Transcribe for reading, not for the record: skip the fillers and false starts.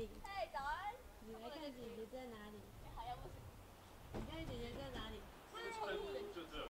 里？ 嗨，早安。 你来看姐姐在哪里？